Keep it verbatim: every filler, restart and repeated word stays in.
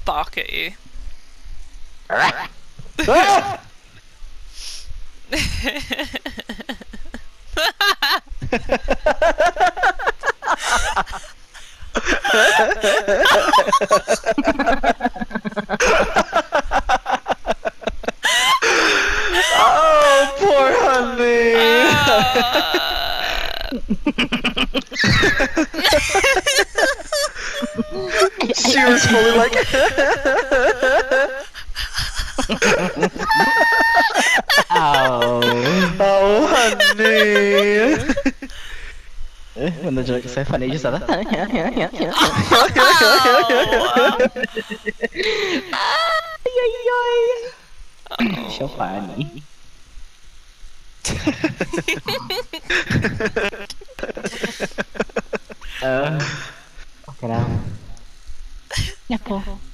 bark at you. Oh, poor honey. She was fully like. Oh. Oh, honey. When the joke is so funny, you just like that. Yeah, yeah, yeah, yeah. Oh. So funny. uh, okay now. Yeah, Paul.